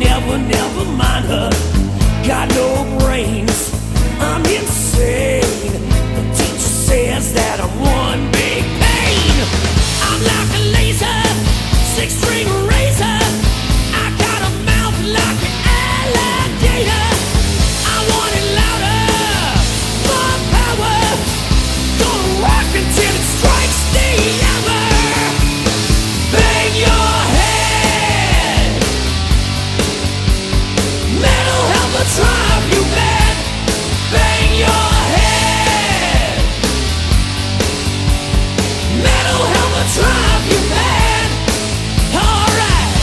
never mind her. Got no brains, I'm insane. The teacher says that I'm one big pain. I'm like a laser, six-string razor. I got a mouth like an alligator. I want it louder, more power. Gonna rock until it strikes the hour. Bang your head. Metal helmet drive you mad. Bang your head. Metal helmet drive you mad. Alright.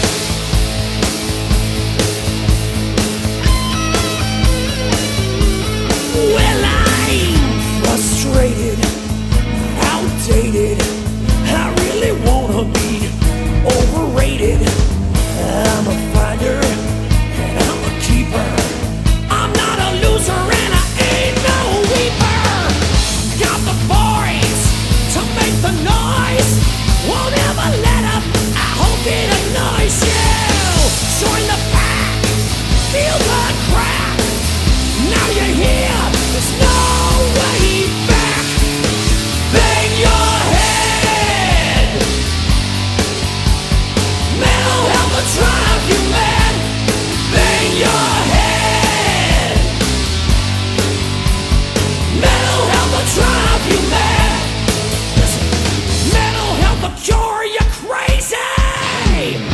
Well, I'm frustrated, outdated. I really wanna be overrated. I'm a fighter and I'm a keeper. I'm not a loser and I ain't no weeper. Got the boys to make the noise. Won't ever let up, I hope it annoys you. Join the pack, feel the crack. Now you're here, there's no way back. Bang your head. Metal helmet drive you mad. Bang your head. Metal helmet drive you mad. Listen, metal helmet cure you crazy.